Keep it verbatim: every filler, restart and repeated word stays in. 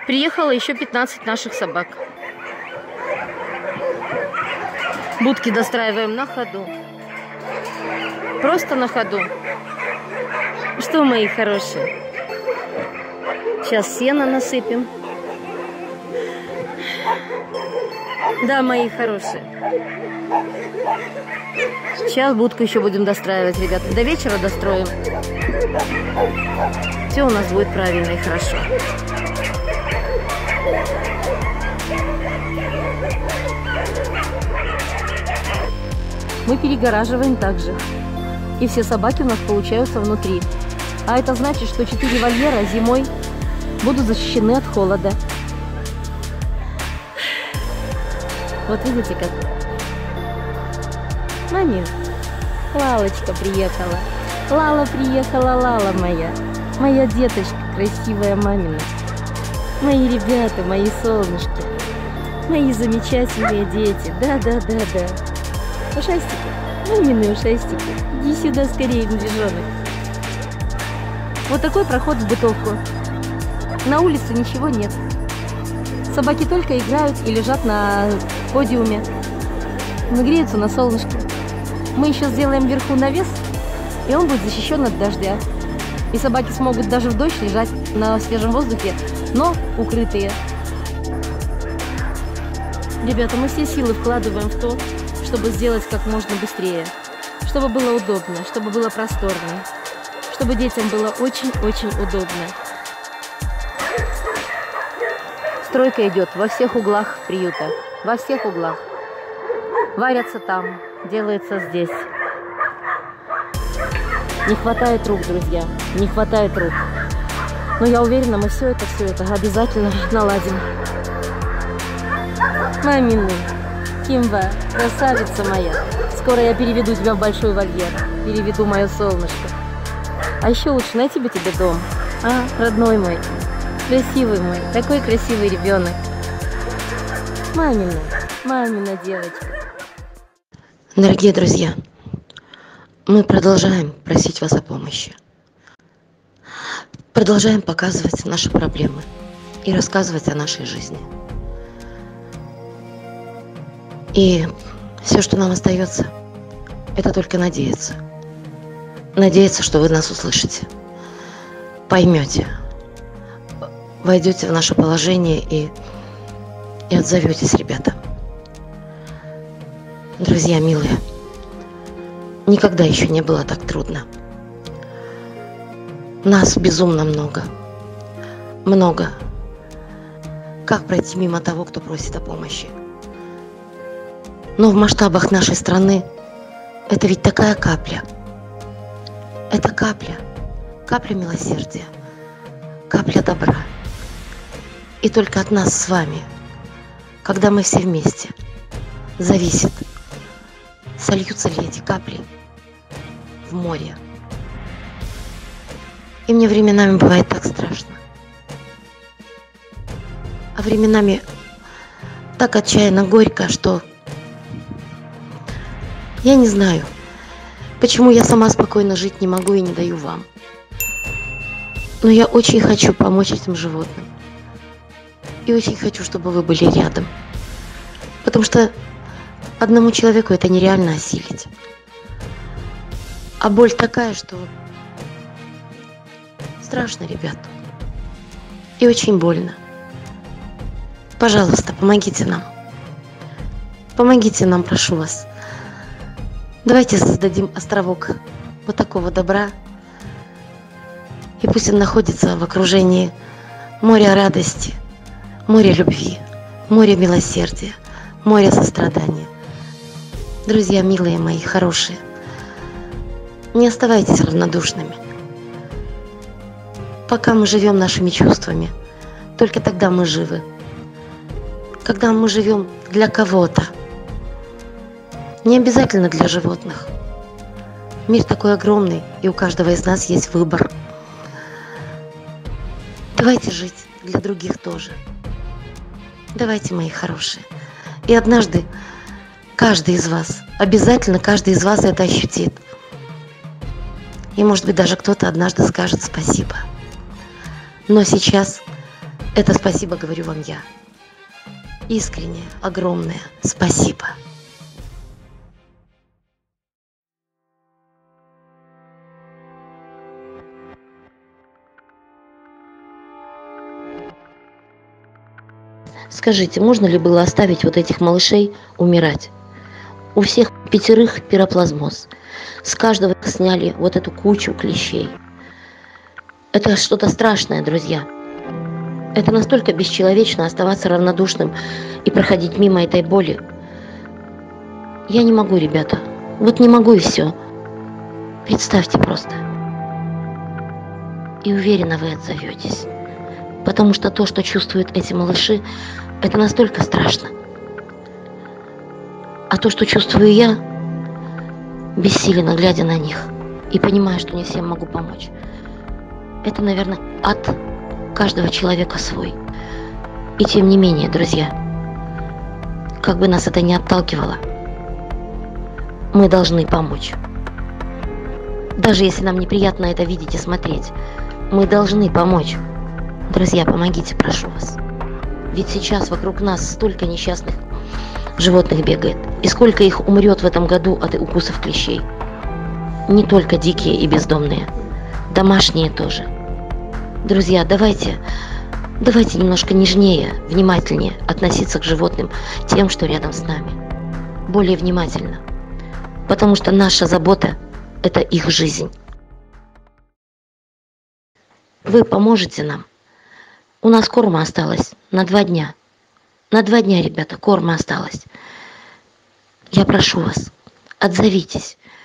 Приехало еще пятнадцать наших собак. Будки достраиваем на ходу. Просто на ходу. Что, мои хорошие? Сейчас сено насыпем. Да, мои хорошие. Сейчас будку еще будем достраивать, ребята. До вечера достроим. Все у нас будет правильно и хорошо. Мы перегораживаем также. И все собаки у нас получаются внутри. А это значит, что четыре вольера зимой будут защищены от холода. Вот видите как? Маме, Лалочка приехала. Лала приехала, Лала моя. Моя деточка, красивая мамина. Мои ребята, мои солнышки. Мои замечательные дети. Да, да, да, да. Ушастики, мамины ушастики. Иди сюда скорее, медвежонок. Вот такой проход в бытовку. На улице ничего нет. Собаки только играют и лежат на подиуме. Нагреются на солнышке. Мы еще сделаем вверху навес, и он будет защищен от дождя. И собаки смогут даже в дождь лежать на свежем воздухе, но укрытые. Ребята, мы все силы вкладываем в то, чтобы сделать как можно быстрее. Чтобы было удобно, чтобы было просторно. Чтобы детям было очень-очень удобно. Стройка идет во всех углах приюта. Во всех углах. Варятся там, делается здесь. Не хватает рук, друзья. Не хватает рук. Но я уверена, мы все это, все это обязательно наладим. Мамины, Кимба, красавица моя. Скоро я переведу тебя в большой вольер. Переведу мое солнышко. А еще лучше найти бы тебе дом. А, родной мой. Красивый мой. Такой красивый ребенок. Мамина, мамина девочка. Дорогие друзья, мы продолжаем просить вас о помощи. Продолжаем показывать наши проблемы и рассказывать о нашей жизни. И все, что нам остается, это только надеяться. Надеяться, что вы нас услышите, поймете, войдете в наше положение и, и отзоветесь, ребята. Друзья милые, никогда еще не было так трудно. Нас безумно много. Много. Как пройти мимо того, кто просит о помощи? Но в масштабах нашей страны это ведь такая капля. Это капля. Капля милосердия. Капля добра. И только от нас с вами, когда мы все вместе, зависит, сольются ли эти капли в море. И мне временами бывает так страшно. А временами так отчаянно горько, что я не знаю, почему я сама спокойно жить не могу и не даю вам. Но я очень хочу помочь этим животным. И очень хочу, чтобы вы были рядом. Потому что одному человеку это нереально осилить. А боль такая, что страшно, ребят. И очень больно. Пожалуйста, помогите нам. Помогите нам, прошу вас. Давайте создадим островок вот такого добра. И пусть он находится в окружении моря радости, моря любви, моря милосердия, моря сострадания. Друзья милые мои, хорошие, не оставайтесь равнодушными. Пока мы живем нашими чувствами, только тогда мы живы. Когда мы живем для кого-то, не обязательно для животных. Мир такой огромный, и у каждого из нас есть выбор. Давайте жить для других тоже. Давайте, мои хорошие. И однажды каждый из вас, обязательно каждый из вас это ощутит. И может быть даже кто-то однажды скажет спасибо. Но сейчас Это спасибо говорю вам я. Искренне, огромное спасибо. Скажите, можно ли было оставить вот этих малышей умирать? У всех пятерых пироплазмоз. С каждого сняли вот эту кучу клещей. Это что-то страшное, друзья. Это настолько бесчеловечно оставаться равнодушным и проходить мимо этой боли. Я не могу, ребята. Вот не могу и все. Представьте просто. И уверенно вы отзоветесь. Потому что то, что чувствуют эти малыши, это настолько страшно. А то, что чувствую я, бессиленно глядя на них и понимая, что не всем могу помочь, это, наверное, ад каждого человека свой. И тем не менее, друзья, как бы нас это ни отталкивало, мы должны помочь. Даже если нам неприятно это видеть и смотреть, мы должны помочь. Друзья, помогите, прошу вас. Ведь сейчас вокруг нас столько несчастных животных бегает. И сколько их умрет в этом году от укусов клещей. Не только дикие и бездомные. Домашние тоже. Друзья, давайте, давайте немножко нежнее, внимательнее относиться к животным, тем, что рядом с нами. Более внимательно. Потому что наша забота – это их жизнь. Вы поможете нам? У нас корма осталось на два дня. На два дня, ребята, корма осталось. Я прошу вас, отзовитесь.